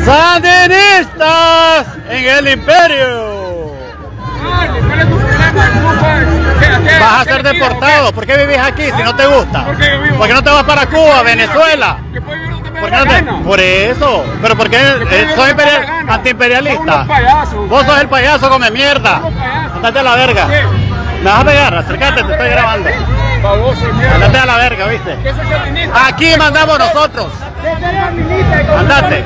¡Sandinistas en el imperio! ¿Cuál es tu problema? Vas a ser deportado. ¿Por qué vivís aquí si no te gusta? ¿Por qué yo vivo? ¿Por qué no te vas para Cuba, Venezuela? Que puedo vivir donde me ¿Por dé qué la no te... gana. Por eso. ¿Pero por qué sos antiimperialista? Son unos payasos. Vos sos el payaso, come mierda. Son unos payasos. Andate a la verga. ¿Qué? Me vas a pegar, acércate, te estoy grabando. Baboso, mierda. Andate a la verga, ¿viste? ¿Qué es sandinista? Aquí mandamos nosotros. Andate.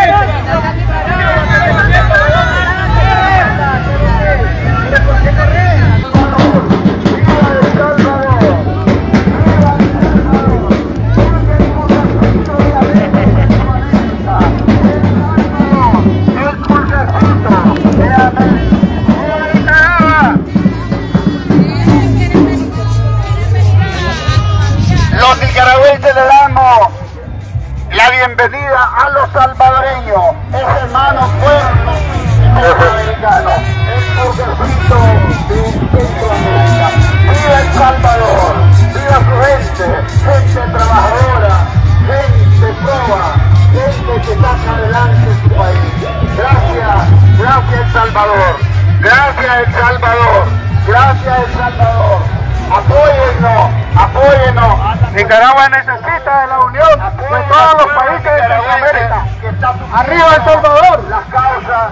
Los nicaragüenses le damos la bienvenida a los salvadoreños, ese hermano pueblo americano, el progresito de Centroamérica. ¡Viva El Salvador! ¡Viva su gente trabajadora, gente proba, gente que saca adelante su país! Gracias El Salvador, gracias El Salvador, gracias El Salvador. Apóyennos. Nicaragua necesita de la unión de todos los países de Centroamérica. ¡Arriba El Salvador! Las causas